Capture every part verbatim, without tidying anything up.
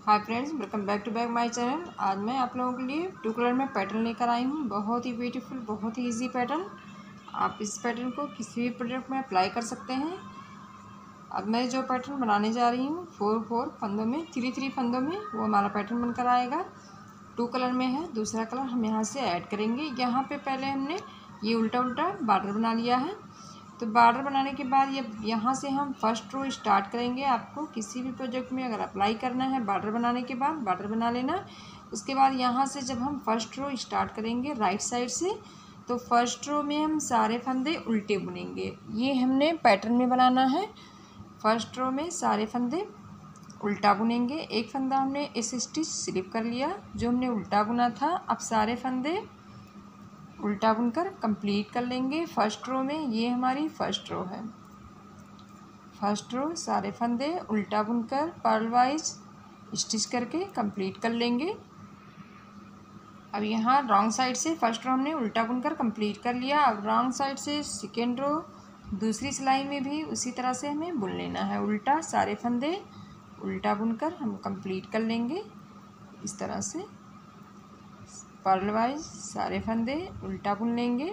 Hi friends, welcome back to back my channel. आज मैं आप लोगों के लिए टू कलर में पैटर्न लेकर आई हूँ। बहुत ही ब्यूटीफुल, बहुत ही इजी पैटर्न। आप इस पैटर्न को किसी भी प्रोडक्ट में अप्लाई कर सकते हैं। अब मैं जो पैटर्न बनाने जा रही हूँ फोर फोर फंदों में, थ्री थ्री फंदों में, वो हमारा पैटर्न बनकर आएगा। टू कलर में है, दूसरा कलर हम यहाँ से ऐड करेंगे। यहाँ पे पहले हमने ये उल्टा उल्टा बॉर्डर बना लिया है। तो बॉर्डर बनाने के बाद ये यहाँ से हम फर्स्ट रो स्टार्ट करेंगे। आपको किसी भी प्रोजेक्ट में अगर अप्लाई करना है, बॉर्डर बनाने के बाद बॉर्डर बना लेना। उसके बाद यहाँ से जब हम फर्स्ट रो स्टार्ट करेंगे राइट साइड से, तो फर्स्ट रो में हम सारे फंदे उल्टे बुनेंगे। ये हमने पैटर्न में बनाना है। फर्स्ट रो में सारे फंदे उल्टा बुनेंगे। एक फंदा हमने इस स्टिच स्लिप कर लिया जो हमने उल्टा बुना था। अब सारे फंदे उल्टा बुनकर कंप्लीट कर लेंगे। फर्स्ट रो में ये हमारी फर्स्ट रो है। फर्स्ट रो सारे फंदे उल्टा बुनकर पर्ल वाइज स्टिच करके कंप्लीट कर लेंगे। अब यहाँ रॉन्ग साइड से फर्स्ट रो हमने उल्टा बुनकर कंप्लीट कर लिया। अब रॉन्ग साइड से सेकेंड रो दूसरी सिलाई में भी उसी तरह से हमें बुन लेना है। उल्टा सारे फंदे उल्टा बुनकर हम कंप्लीट कर लेंगे इस तरह से। पर्ल वाइज सारे फंदे उल्टा बुन लेंगे।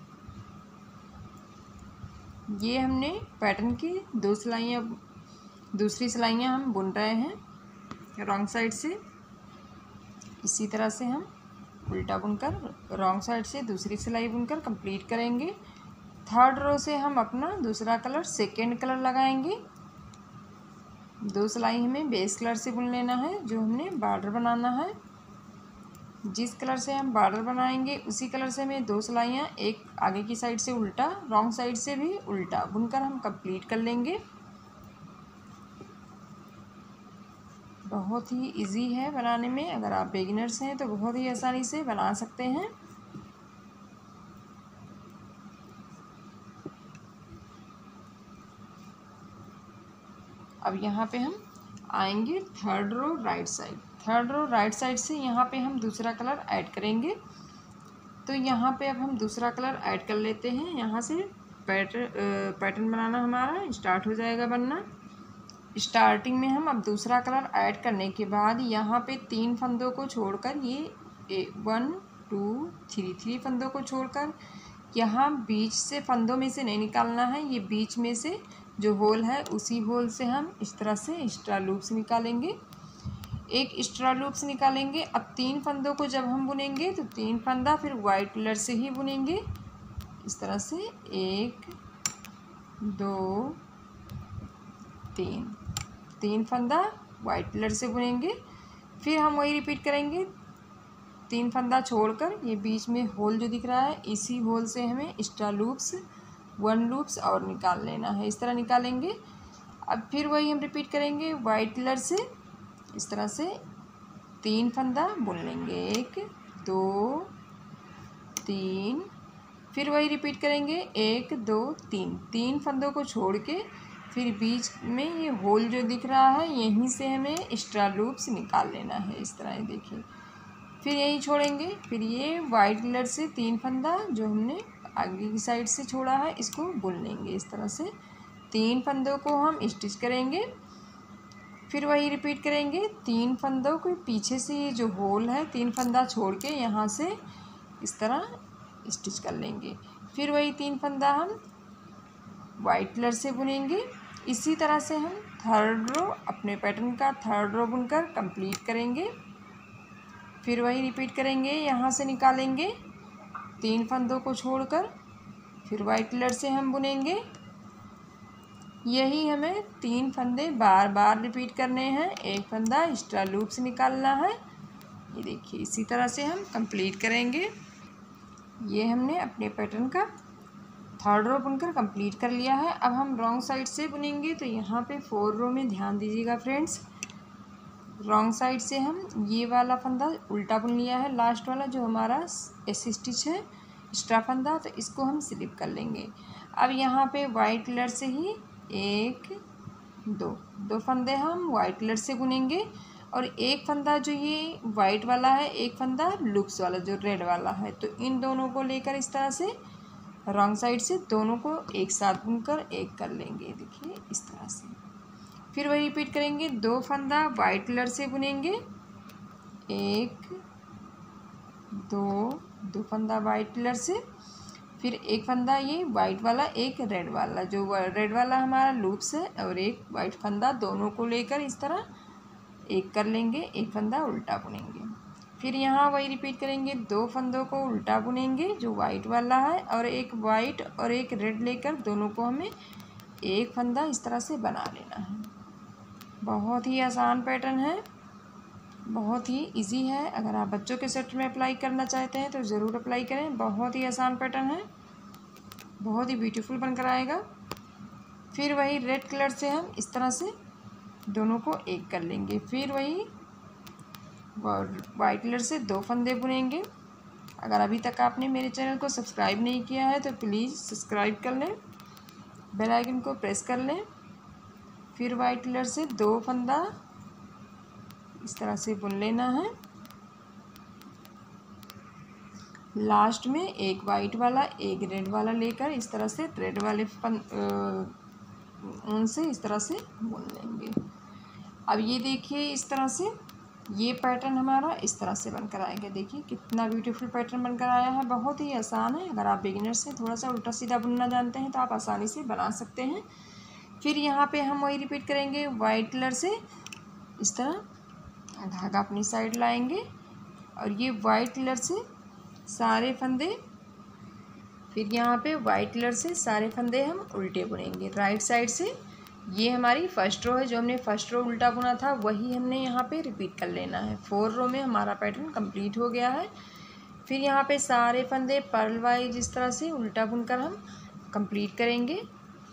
ये हमने पैटर्न की दो सिलाइयाँ, दूसरी सिलाइयाँ हम बुन रहे हैं रॉन्ग साइड से। इसी तरह से हम उल्टा बुनकर रॉन्ग साइड से दूसरी सिलाई बुनकर कंप्लीट करेंगे। थर्ड रो से हम अपना दूसरा कलर सेकेंड कलर लगाएंगे। दो सिलाई हमें बेस कलर से बुन लेना है जो हमने बॉर्डर बनाना है। जिस कलर से हम बॉर्डर बनाएंगे उसी कलर से हमें दो सिलाइयाँ, एक आगे की साइड से उल्टा, रॉन्ग साइड से भी उल्टा बुनकर हम कंप्लीट कर लेंगे। बहुत ही इजी है बनाने में। अगर आप बिगिनर्स हैं तो बहुत ही आसानी से बना सकते हैं। अब यहाँ पे हम आएंगे third row right side. Third row right side से यहाँ पे हम दूसरा कलर ऐड करेंगे। तो यहाँ पे अब हम दूसरा कलर ऐड कर लेते हैं। यहाँ से पैटर्न पैटर्न बनाना हमारा स्टार्ट हो जाएगा बनना। स्टार्टिंग में हम अब दूसरा कलर ऐड करने के बाद यहाँ पे तीन फंदों को छोड़कर, ये वन टू थ्री थ्री फंदों को छोड़कर यहाँ बीच से फंदों में से नहीं निकालना है। ये बीच में से जो होल है उसी होल से हम इस तरह से एक्स्ट्रा लूप्स निकालेंगे। एक एक्स्ट्रा लूप्स निकालेंगे। अब तीन फंदों को जब हम बुनेंगे तो तीन फंदा फिर वाइट कलर से ही बुनेंगे इस तरह से। एक दो तीन, तीन फंदा वाइट कलर से बुनेंगे। फिर हम वही रिपीट करेंगे। तीन फंदा छोड़कर ये बीच में होल जो दिख रहा है, इसी होल से हमें एक्स्ट्रा लूप्स वन लूप्स और निकाल लेना है। इस तरह निकालेंगे। अब फिर वही हम रिपीट करेंगे वाइट कलर से इस तरह से। तीन फंदा बुन लेंगे, एक दो तीन, फिर वही रिपीट करेंगे एक दो तीन। तीन फंदों को छोड़ के फिर बीच में ये होल जो दिख रहा है यहीं से हमें एक्स्ट्रा लूप्स निकाल लेना है इस तरह। देखिए, फिर यही छोड़ेंगे। फिर ये वाइट कलर से तीन फंदा जो हमने आगे की साइड से छोड़ा है इसको बुन लेंगे इस तरह से। तीन फंदों को हम स्टिच करेंगे। फिर वही रिपीट करेंगे। तीन फंदों को पीछे से ये जो होल है, तीन फंदा छोड़ के यहाँ से इस तरह स्टिच कर लेंगे। फिर वही तीन फंदा हम वाइट कलर से बुनेंगे। इसी तरह से हम थर्ड रो अपने पैटर्न का थर्ड रो बुनकर कंप्लीट करेंगे। फिर वही रिपीट करेंगे। यहाँ से निकालेंगे तीन फंदों को छोड़कर, फिर वाइट कलर से हम बुनेंगे। यही हमें तीन फंदे बार बार रिपीट करने हैं। एक फंदा एक्स्ट्रा लूप्स निकालना है। ये देखिए, इसी तरह से हम कंप्लीट करेंगे। ये हमने अपने पैटर्न का थर्ड रो बुनकर कंप्लीट कर लिया है। अब हम रॉन्ग साइड से बुनेंगे। तो यहाँ पे फोर रो में ध्यान दीजिएगा फ्रेंड्स। रॉन्ग साइड से हम ये वाला फंदा उल्टा बुन लिया है, लास्ट वाला जो हमारा एस स्टिच है एक्स्ट्रा फंदा, तो इसको हम स्लिप कर लेंगे। अब यहाँ पे वाइट कलर से ही एक दो दो फंदे हम वाइट कलर से बुनेंगे। और एक फंदा जो ये वाइट वाला है, एक फंदा लूप्स वाला जो रेड वाला है, तो इन दोनों को लेकर इस तरह से रॉन्ग साइड से दोनों को एक साथ बुनकर एक कर लेंगे। देखिए इस तरह से। फिर वही रिपीट करेंगे, दो फंदा वाइट कलर से बुनेंगे, एक दो दो फंदा वाइट कलर से, फिर एक फंदा ये वाइट वाला, एक रेड वाला, जो रेड वाला हमारा लूप्स है, और एक वाइट फंदा, दोनों को लेकर इस तरह एक कर लेंगे, एक फंदा उल्टा बुनेंगे। फिर यहाँ वही रिपीट करेंगे, दो फंदों को उल्टा बुनेंगे जो वाइट वाला है, और एक वाइट और एक रेड लेकर दोनों को हमें एक फंदा इस तरह से बना लेना है। बहुत ही आसान पैटर्न है, बहुत ही इजी है। अगर आप बच्चों के सेट में अप्लाई करना चाहते हैं तो ज़रूर अप्लाई करें। बहुत ही आसान पैटर्न है, बहुत ही ब्यूटीफुल बनकर आएगा। फिर वही रेड कलर से हम इस तरह से दोनों को एक कर लेंगे। फिर वही वाइट कलर से दो फंदे बुनेंगे। अगर अभी तक आपने मेरे चैनल को सब्सक्राइब नहीं किया है तो प्लीज़ सब्सक्राइब कर लें, बेल आइकन को प्रेस कर लें। फिर वाइट कलर से दो फंदा इस तरह से बुन लेना है। लास्ट में एक वाइट वाला, एक रेड वाला लेकर इस तरह से रेड वाले फन ऊन से इस तरह से बुन लेंगे। अब ये देखिए, इस तरह से ये पैटर्न हमारा इस तरह से बनकर आएगा। देखिए कितना ब्यूटीफुल पैटर्न बनकर आया है, बहुत ही आसान है। अगर आप बिगिनर्स हैं, थोड़ा सा उल्टा सीधा बुनना जानते हैं तो आप आसानी से बना सकते हैं। फिर यहाँ पे हम वही रिपीट करेंगे, वाइट कलर से इस तरह धागा अपनी साइड लाएंगे, और ये वाइट कलर से सारे फंदे, फिर यहाँ पे वाइट कलर से सारे फंदे हम उल्टे बुनेंगे राइट साइड से। ये हमारी फर्स्ट रो है, जो हमने फर्स्ट रो उल्टा बुना था वही हमने यहाँ पे रिपीट कर लेना है। फोर रो में हमारा पैटर्न कंप्लीट हो गया है। फिर यहाँ पे सारे फंदे पर्ल वाइज इस तरह से उल्टा बुनकर हम कंप्लीट करेंगे।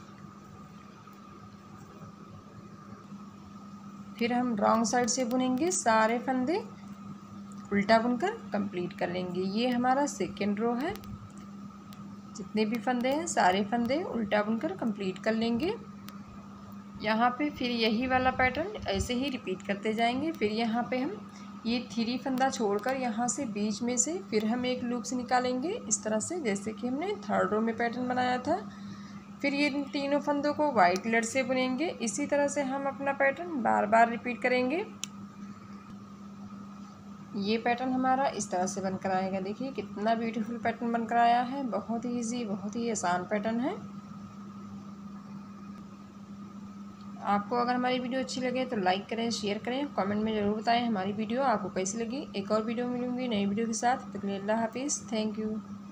फिर हम रॉन्ग साइड से बुनेंगे, सारे फंदे उल्टा बुनकर कंप्लीट कर लेंगे। ये हमारा सेकेंड रो है, जितने भी फंदे हैं सारे फंदे उल्टा बुनकर कंप्लीट कर लेंगे। यहाँ पे फिर यही वाला पैटर्न ऐसे ही रिपीट करते जाएंगे। फिर यहाँ पे हम ये थ्री फंदा छोड़कर यहाँ से बीच में से फिर हम एक लूप से निकालेंगे इस तरह से, जैसे कि हमने थर्ड रो में पैटर्न बनाया था। फिर ये तीनों फंदों को वाइट कलर से बुनेंगे। इसी तरह से हम अपना पैटर्न बार बार रिपीट करेंगे। ये पैटर्न हमारा इस तरह से बनकर आएगा। देखिए कितना ब्यूटीफुल पैटर्न बनकर आया है, बहुत ही इजी, बहुत ही आसान पैटर्न है। आपको अगर हमारी वीडियो अच्छी लगे तो लाइक करें, शेयर करें, कमेंट में ज़रूर बताएं हमारी वीडियो आपको कैसी लगी। एक और वीडियो मिलूंगी नई वीडियो के साथ। तब तक के लिए अल्लाह हाफिज़, थैंक यू।